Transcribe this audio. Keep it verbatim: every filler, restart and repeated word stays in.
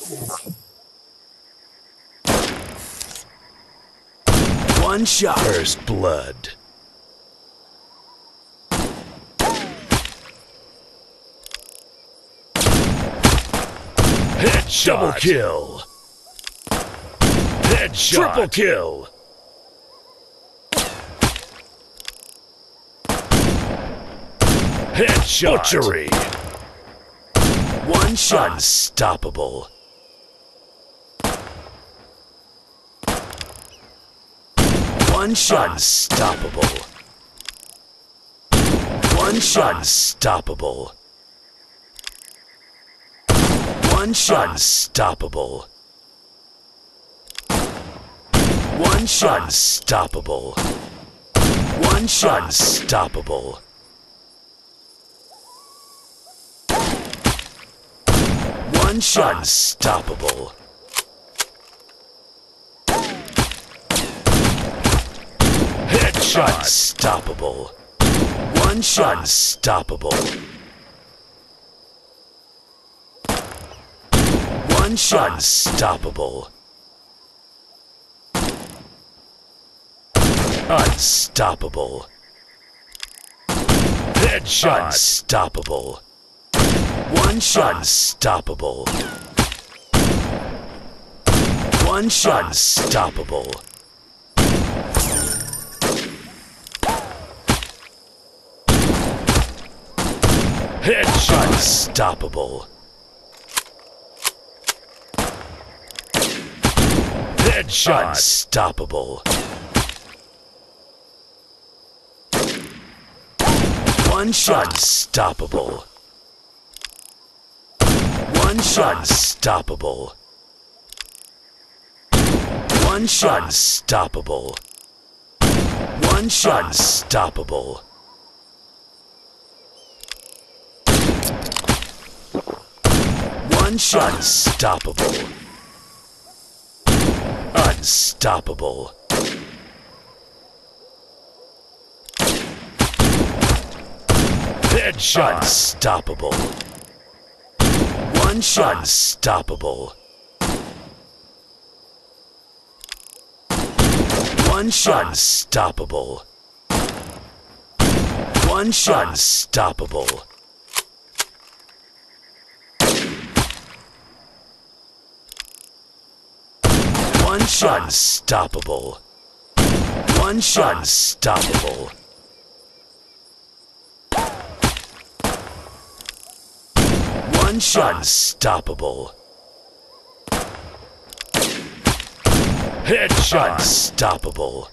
One shot. First blood. Headshot. Double kill. Headshot. Triple kill. Headshot. Butchery. One shot. Unstoppable. One shot. Unstoppable. One shot. Unstoppable. One shot. Unstoppable. One shot. Unstoppable. One shot. Unstoppable. One shot. Unstoppable. Headshot. Unstoppable. One shot. Unstoppable. One shot. Unstoppable. Unstoppable. Headshot. Unstoppable. One shot. Unstoppable. One shot. Unstoppable. Headshot. Unstoppable. Headshot. Unstoppable. One shot. Unstoppable. One shot. Unstoppable. One shot. Unstoppable. One shot. Unstoppable. One shot. Unstoppable. Unstoppable. Headshot. Unstoppable. One shot. Unstoppable. One shot. Unstoppable. One shot. Unstoppable. One shot. Unstoppable. One shot. Unstoppable. One shot. Unstoppable. Headshot. Unstoppable.